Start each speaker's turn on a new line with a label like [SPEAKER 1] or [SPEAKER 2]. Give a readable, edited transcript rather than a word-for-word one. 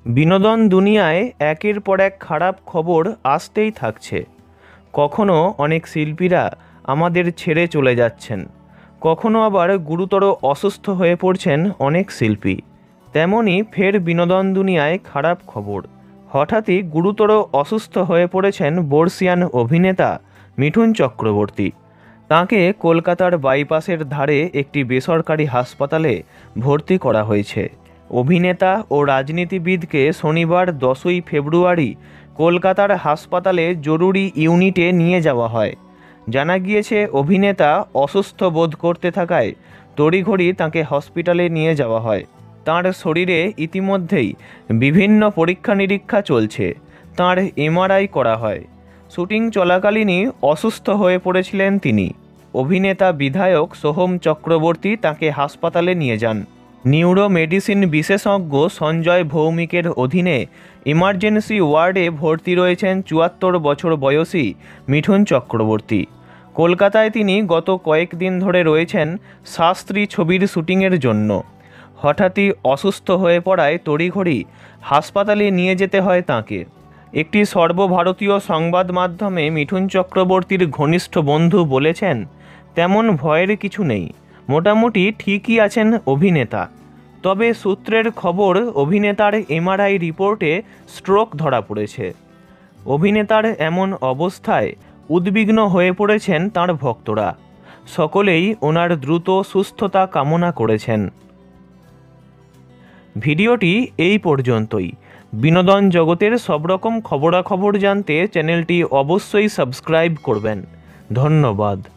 [SPEAKER 1] বিনোদন দুনিয়ায় একের পর এক খারাপ খবর আসতেই থাকছে। কখনো অনেক শিল্পীরা আমাদের ছেড়ে চলে যাচ্ছেন, কখনো আবার গুরুতর অসুস্থ হয়ে পড়ছেন অনেক শিল্পী। তেমনই ফের বিনোদন দুনিয়ায় খারাপ খবর। হঠাৎই গুরুতর অসুস্থ হয়ে পড়েছেন বর্ষিয়ান অভিনেতা মিঠুন চক্রবর্তী। তাঁকে কলকাতার বাইপাসের ধারে একটি বেসরকারি হাসপাতালে ভর্তি করা হয়েছে। অভিনেতা ও রাজনীতিবিদকে শনিবার 10ই ফেব্রুয়ারি কলকাতার হাসপাতালে জরুরি ইউনিটে নিয়ে যাওয়া হয়। জানা গিয়েছে, অভিনেতা অসুস্থ বোধ করতে থাকায় তড়িঘড়ি তাঁকে হসপিটালে নিয়ে যাওয়া হয়। তাঁর শরীরে ইতিমধ্যেই বিভিন্ন পরীক্ষা নিরীক্ষা চলছে। তাঁর এমআরআই করা হয়। শুটিং চলাকালীনই অসুস্থ হয়ে পড়েছিলেন তিনি। অভিনেতা বিধায়ক সোহম চক্রবর্তী তাঁকে হাসপাতালে নিয়ে যান। নিউরো মেডিসিন বিশেষজ্ঞ সঞ্জয় ভৌমিকের অধীনে ইমার্জেন্সি ওয়ার্ডে ভর্তি রয়েছেন 74 বছর বয়সী মিঠুন চক্রবর্তী। কলকাতায় তিনি গত কয়েকদিন ধরে রয়েছেন শাস্ত্রী ছবির শুটিংয়ের জন্য। হঠাৎই অসুস্থ হয়ে পড়ায় তড়িঘড়ি হাসপাতালে নিয়ে যেতে হয় তাঁকে। একটি সর্বভারতীয় সংবাদ মাধ্যমে মিঠুন চক্রবর্তীর ঘনিষ্ঠ বন্ধু বলেছেন, তেমন ভয়ের কিছু নেই, মোটামুটি ঠিকই আছেন অভিনেতা। তবে সূত্রের খবর, অভিনেতার এমআরআই রিপোর্টে স্ট্রোক ধরা পড়েছে। অভিনেতার এমন অবস্থায় উদ্বিগ্ন হয়ে পড়েছেন তাঁর ভক্তরা। সকলেই ওনার দ্রুত সুস্থতা কামনা করেছেন। ভিডিওটি এই পর্যন্তই। বিনোদন জগতের সব রকম খবরাখবর জানতে চ্যানেলটি অবশ্যই সাবস্ক্রাইব করবেন। ধন্যবাদ।